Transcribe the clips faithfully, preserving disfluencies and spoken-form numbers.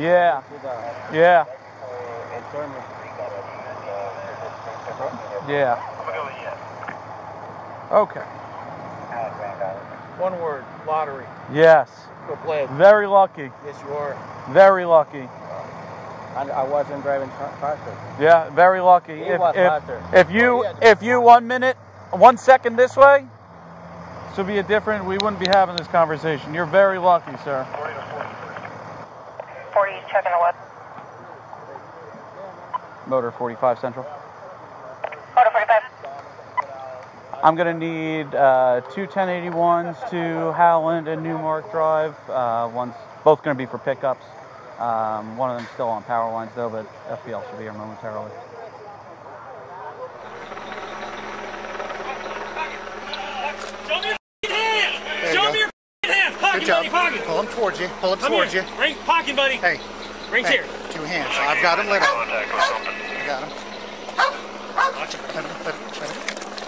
Yeah. Yeah. Yeah. Okay. One word, lottery. Yes. Go play it. Very lucky. Yes, you are. Very lucky. I, I wasn't driving faster. Yeah, very lucky. He if, was if, faster. if you if you one minute, one second this way, this would be a different. We wouldn't be having this conversation. You're very lucky, sir. forty, checking the west. Motor forty-five Central. Motor forty-five. I'm going to need uh, two ten eighty-ones to Howland and Newmark Drive. Uh, one's both going to be for pickups. Um, one of them's still on power lines though, but F B L should be here momentarily. Show me your hands! Show me your hands! Pocket, Good job. buddy, pocket. Pull him towards you. Pull him Come towards here. you. Ring, pocket, buddy. Hey. Ring's hey. here. Two hands. I've got him lit up. I got him. Watch it. Let him, let him, let him.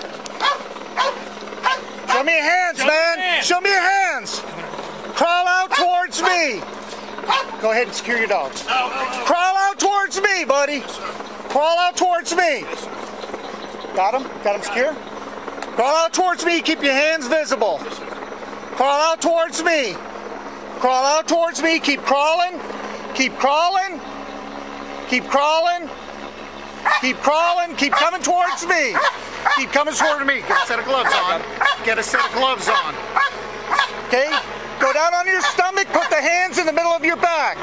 Show me your hands, Show man. me your hands. Show me your hands. Crawl out towards me. Go ahead and secure your dog. Oh, oh, oh. Crawl out towards me, buddy. Crawl out towards me. Got him? Got him secure? Crawl out towards me. Keep your hands visible. Crawl out towards me. Crawl out towards me. Keep crawling. Keep crawling. Keep crawling. Keep crawling. Keep coming towards me. Keep coming toward me. Get a set of gloves on. Get a set of gloves on. Okay? Go down on your stomach. Put the hands in the middle of your back.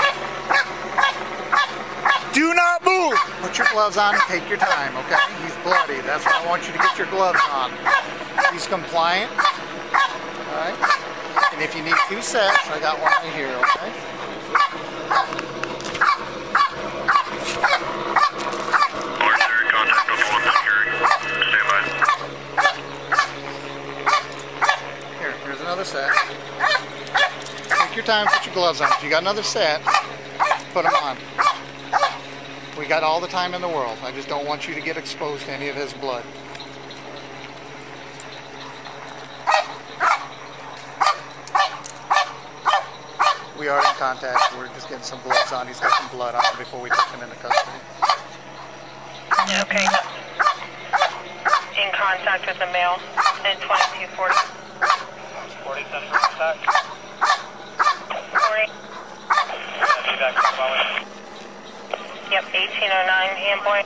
Do not move. Put your gloves on and take your time, okay? He's bloody. That's why I want you to get your gloves on. He's compliant. All right? And if you need two sets, I got one right here, okay? Here, here's another set. Take your time, put your gloves on. If you got another set, put them on. We got all the time in the world. I just don't want you to get exposed to any of his blood. We are in contact. We're just getting some gloves on. He's got some blood on him before we take him into custody. Okay. In contact with the male in twenty-two forty. forty Central contact. forty. Feedback from Bowen. Yep, eighteen oh nine, hand point.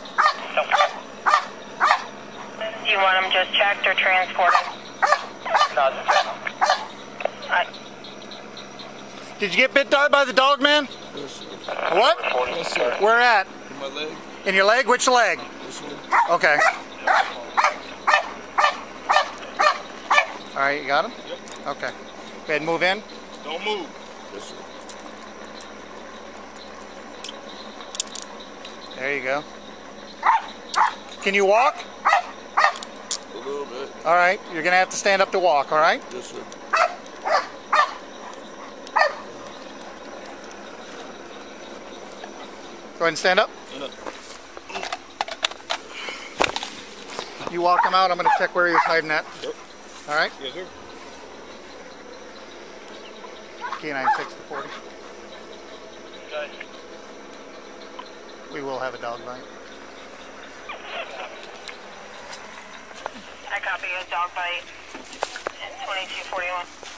Do you want them just checked or transported? No, just check. Alright. Did you get bit by the dog, man? Yes, sir. What? Yes, sir. Where at? In my leg. In your leg? Which leg? This one. Okay. All right, you got him? Yep. Okay. Go ahead and move in. Don't move. Yes, sir. There you go. Can you walk? A little bit. All right. You're going to have to stand up to walk, all right? Yes, sir. Go ahead and stand up. Stand up. You walk him out. I'm going to check where he was hiding at. Yep. All right? Yes, sir. K nine six to forty. Okay. We will have a dog bite. I copy a dog bite in twenty-two forty-one.